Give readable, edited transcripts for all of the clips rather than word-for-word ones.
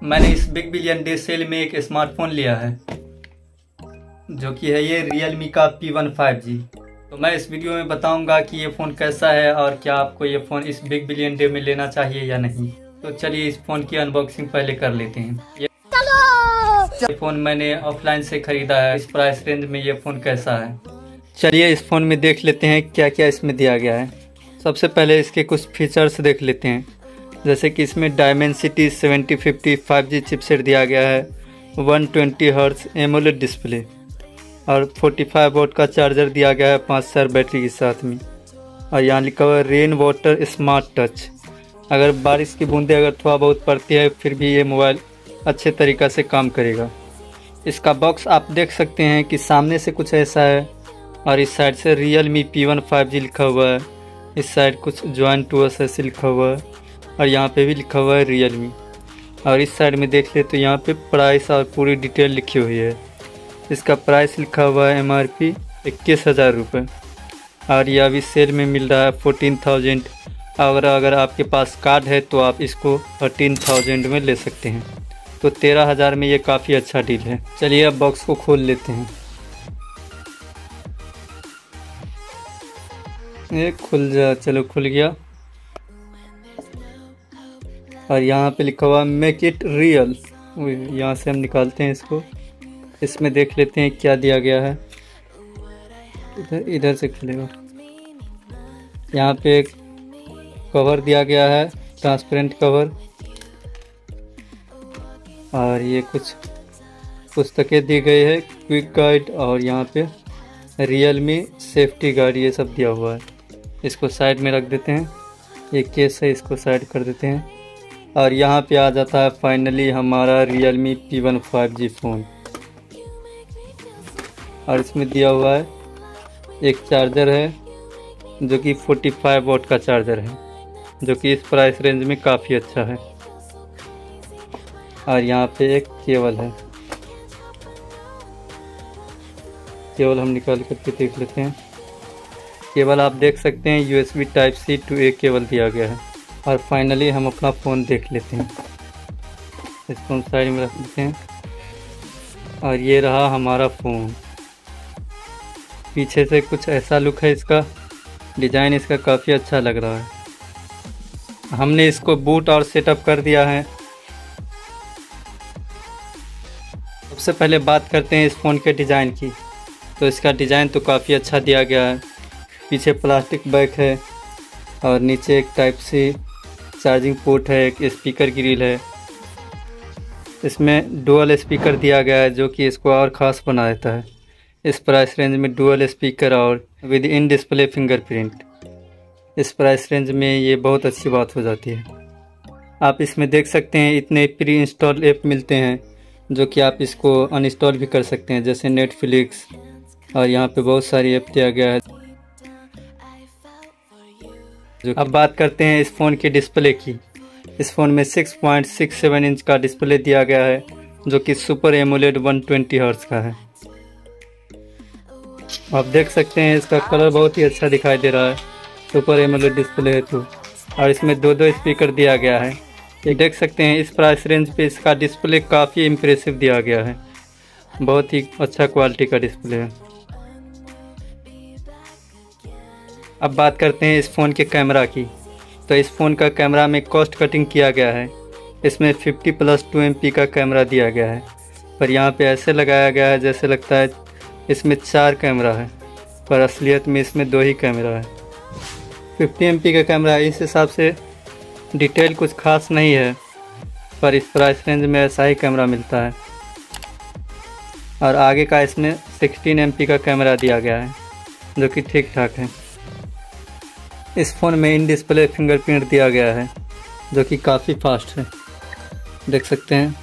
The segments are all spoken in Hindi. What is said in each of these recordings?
मैंने इस बिग बिलियन डे सेल में एक स्मार्टफोन लिया है जो कि है ये Realme का P1 5G। तो मैं इस वीडियो में बताऊंगा कि ये फ़ोन कैसा है और क्या आपको ये फ़ोन इस बिग बिलियन डे में लेना चाहिए या नहीं। तो चलिए इस फ़ोन की अनबॉक्सिंग पहले कर लेते हैं। ये फ़ोन मैंने ऑफलाइन से ख़रीदा है। इस प्राइस रेंज में ये फ़ोन कैसा है, चलिए इस फ़ोन में देख लेते हैं क्या क्या इसमें दिया गया है। सबसे पहले इसके कुछ फीचर्स देख लेते हैं, जैसे कि इसमें Dimensity 7050 5G चिपसेट दिया गया है, 120 हर्ट्ज एमोलेड डिस्प्ले और 45 वोल्ट का चार्जर दिया गया है 5000 बैटरी के साथ में। और यहाँ लिखा हुआ है रेन वाटर स्मार्ट टच। अगर बारिश की बूंदें अगर थोड़ा बहुत पड़ती है फिर भी ये मोबाइल अच्छे तरीक़ा से काम करेगा। इसका बॉक्स आप देख सकते हैं कि सामने से कुछ ऐसा है और इस साइड से Realme P1 5G लिखा हुआ है। इस साइड कुछ ज्वाइन टू अस ऐसे लिखा हुआ है और यहाँ पे भी लिखा हुआ है Realme। और इस साइड में देख ले तो यहाँ पे प्राइस और पूरी डिटेल लिखी हुई है। इसका प्राइस लिखा हुआ है MRP 21,000 रुपये और यह अभी सेल में मिल रहा है 14,000। अगर आपके पास कार्ड है तो आप इसको 13,000 में ले सकते हैं। तो 13,000 में ये काफ़ी अच्छा डील है। चलिए अब बॉक्स को खोल लेते हैं। ये खुल जा, चलो खुल गया। और यहाँ पे लिखा हुआ मेक इट रियल। यहाँ से हम निकालते हैं इसको। इसमें देख लेते हैं क्या दिया गया है। इधर से खुलेगा। यहाँ पे एक कवर दिया गया है, ट्रांसपेरेंट कवर। और ये कुछ पुस्तकें दी गई है, क्विक गाइड और यहाँ पे Realme सेफ्टी गाइड, ये सब दिया हुआ है। इसको साइड में रख देते हैं। ये केस है, इसको साइड कर देते हैं। और यहाँ पे आ जाता है फाइनली हमारा Realme P1 5G फ़ोन। और इसमें दिया हुआ है एक चार्जर है जो कि 45 वोल्ट का चार्जर है, जो कि इस प्राइस रेंज में काफ़ी अच्छा है। और यहाँ पे एक केबल है, केबल हम निकाल करके देख लेते हैं। केबल आप देख सकते हैं USB Type-C to A cable दिया गया है। और फाइनली हम अपना फ़ोन देख लेते हैं। इसको हम साइड में रख देते हैं। और ये रहा हमारा फ़ोन। पीछे से कुछ ऐसा लुक है, इसका डिज़ाइन इसका काफ़ी अच्छा लग रहा है। हमने इसको बूट और सेटअप कर दिया है। सबसे पहले बात करते हैं इस फ़ोन के डिज़ाइन की। तो इसका डिज़ाइन तो काफ़ी अच्छा दिया गया है। पीछे प्लास्टिक बैक है और नीचे एक Type-C चार्जिंग पोर्ट है, एक स्पीकर ग्रिल है। इसमें डुअल स्पीकर दिया गया है जो कि इसको और ख़ास बना देता है। इस प्राइस रेंज में डुअल स्पीकर और विद इन डिस्प्ले फिंगरप्रिंट, इस प्राइस रेंज में ये बहुत अच्छी बात हो जाती है। आप इसमें देख सकते हैं इतने प्री इंस्टॉल ऐप मिलते हैं जो कि आप इसको अनइंस्टॉल भी कर सकते हैं, जैसे नेटफ्लिक्स। और यहाँ पे बहुत सारी ऐप दिया गया है। अब बात करते हैं इस फ़ोन के डिस्प्ले की। इस फ़ोन में 6.67 इंच का डिस्प्ले दिया गया है जो कि सुपर एमोलेड 120 हर्ट्ज का है। आप देख सकते हैं इसका कलर बहुत ही अच्छा दिखाई दे रहा है, सुपर एमोलेड डिस्प्ले है तो। और इसमें दो स्पीकर दिया गया है। ये देख सकते हैं इस प्राइस रेंज पे इसका डिस्प्ले काफ़ी इम्प्रेसिव दिया गया है। बहुत ही अच्छा क्वालिटी का डिस्प्ले है। अब बात करते हैं इस फ़ोन के कैमरा की। तो इस फ़ोन का कैमरा में कॉस्ट कटिंग किया गया है। इसमें 50+2 MP का कैमरा दिया गया है, पर यहाँ पे ऐसे लगाया गया है जैसे लगता है इसमें 4 कैमरा है, पर असलियत में इसमें 2 ही कैमरा है। 50 MP का कैमरा है, इस हिसाब से डिटेल कुछ खास नहीं है, पर इस प्राइस रेंज में ऐसा ही कैमरा मिलता है। और आगे का इसमें 16 MP का कैमरा दिया गया है जो कि ठीक ठाक है। इस फ़ोन में इन डिस्प्ले फिंगरप्रिंट दिया गया है जो कि काफ़ी फास्ट है। देख सकते हैं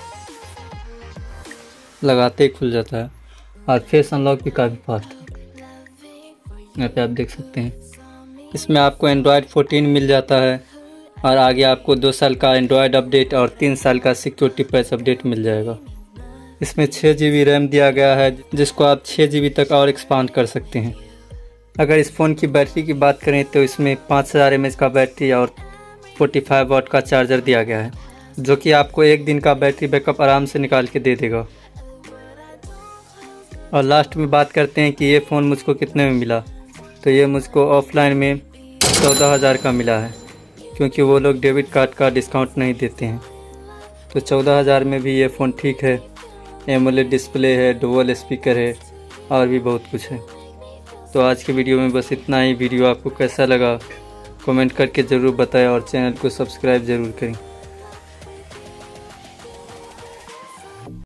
लगाते ही खुल जाता है। और फेस अनलॉक भी काफ़ी फास्ट है, यहाँ पे आप देख सकते हैं। इसमें आपको Android 14 मिल जाता है और आगे आपको 2 साल का Android अपडेट और 3 साल का सिक्योरिटी पैच अपडेट मिल जाएगा। इसमें 6 GB रैम दिया गया है जिसको आप 6 GB तक और एक्सपांड कर सकते हैं। अगर इस फ़ोन की बैटरी की बात करें तो इसमें 5000 mAh का बैटरी और 45 वाट का चार्जर दिया गया है। जो कि आपको 1 दिन का बैटरी बैकअप आराम से निकाल के दे देगा। और लास्ट में बात करते हैं कि ये फ़ोन मुझको कितने में मिला। तो ये मुझको ऑफलाइन में 14,000 का मिला है, क्योंकि वो लोग डेबिट कार्ड का डिस्काउंट नहीं देते हैं। तो 14,000 में भी ये फ़ोन ठीक है। एमोलेड डिस्प्ले है, डुअल स्पीकर है और भी बहुत कुछ है। तो आज के वीडियो में बस इतना ही। वीडियो आपको कैसा लगा कमेंट करके ज़रूर बताएं और चैनल को सब्सक्राइब ज़रूर करें।